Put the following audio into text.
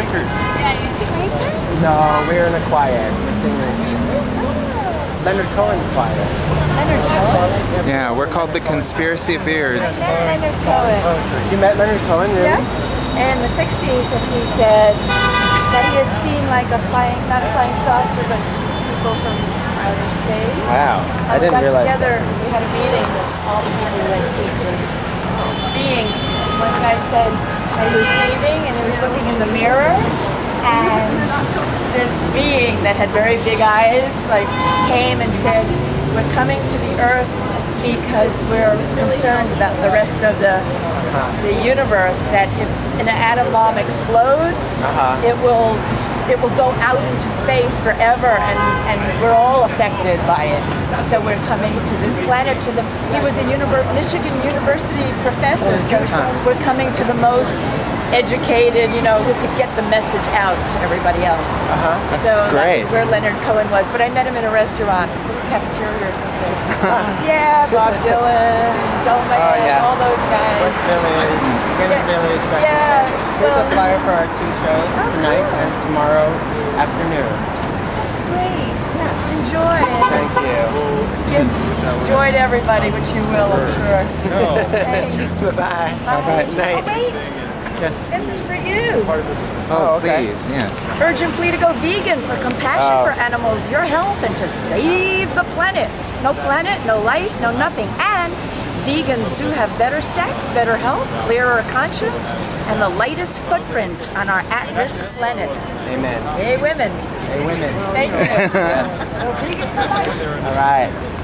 Quakers. Quakers? No, we're in a choir. We're singing. Leonard Cohen choir. Leonard Cohen? Yeah, we're called the Conspiracy of Beards. Leonard Cohen. You met Leonard Cohen, really? Yeah. In the 60s, and he said that he had seen like a flying, not a flying saucer, but people from outer space. Wow, I didn't realize We got together, that. we had a meeting with all the people who had seen these beings. One guy said that he was shaving and he was looking in the mirror, and this being that had very big eyes like came and said, "We're coming to the earth because we're concerned about the rest of the universe, that if an atom bomb explodes, it will go out into space forever, and we're all affected by it. So we're coming to this planet." He was a Michigan University professor, so we're coming to the most educated, you know, who could get the message out to everybody else. That's so great. That was where Leonard Cohen was, but I met him in a restaurant, cafeteria or something. Yeah, Bob Dylan, all those guys. West Village, Greenwich Village. Yeah. Here's a flyer for our 2 shows, tonight and tomorrow afternoon. That's great. Yeah, enjoy. Thank you. Give joy to everybody, which you will, I'm sure. Thanks. Bye-bye. Bye. Night. Oh, wait. Yes. This is for you. Oh, okay. please, yes. Urgent plea to go vegan for compassion for animals, your health, and to save the planet. No planet, no life, no nothing. And vegans do have better sex, better health, clearer conscience, and the lightest footprint on our at-risk planet. Amen. Hey, women. Hey, women. Thank you. Yes. Go vegan for life. All right.